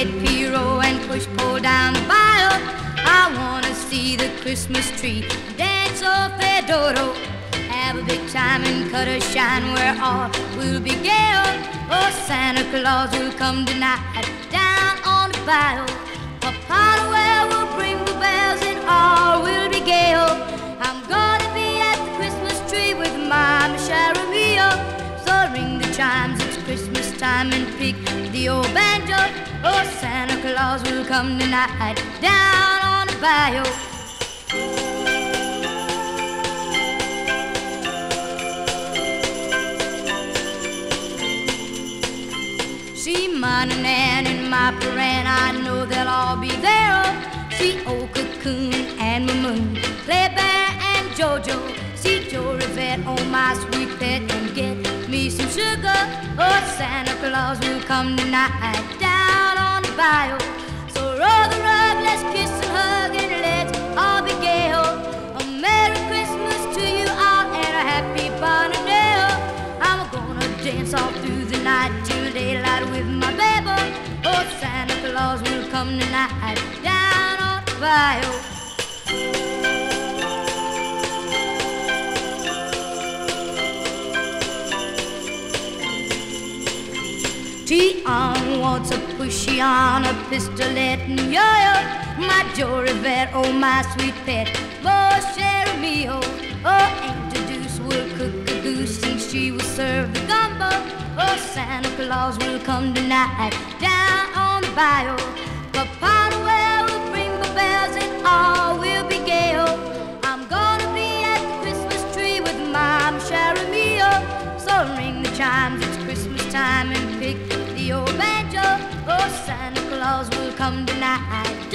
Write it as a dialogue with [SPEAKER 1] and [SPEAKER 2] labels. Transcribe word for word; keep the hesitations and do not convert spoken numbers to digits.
[SPEAKER 1] get Pierrot and push pull down the bayou. I wanna see the Christmas tree, dance off their dodo, have a big time and cut a shine where all will be gay. Oh, Santa Claus will come tonight down on the bayou. Papa Noel will bring the bells and all will be gay. I'm gonna be at the Christmas tree with Mama Sharamio. So ring the chimes, it's Christmas time, and pick the old banjo. Oh, Santa Claus will come tonight down on the bayou. See my Nan and my Pran, I know they'll all be there. See old Cocoon and Mamoon, Play Bear and Jojo. See Joe Rivette, oh my sweet pet, and get me some sugar. Oh, Santa Claus will come tonight down on the bayou. So roll the rug, let's kiss and hug, and let's all be gay. A Merry Christmas to you all and a Happy Barnadale. I'm gonna dance all through the night till daylight with my baby. Oh, Santa Claus will come tonight down on the bayou. T-on wants a pushy on a pistolette and yo-yo. My Joe Rivette, oh my sweet pet, oh Sharamio. Oh, Aunt Deuce will cook a goose and she will serve the gumbo. Oh, Santa Claus will come tonight down on the bayou. Papa Noel will bring the bells and all will be gay. I'm gonna be at the Christmas tree with Mama Sharamio. So ring the chimes, it's Christmas time, and pick the old banjo. Oh, Santa Claus will come tonight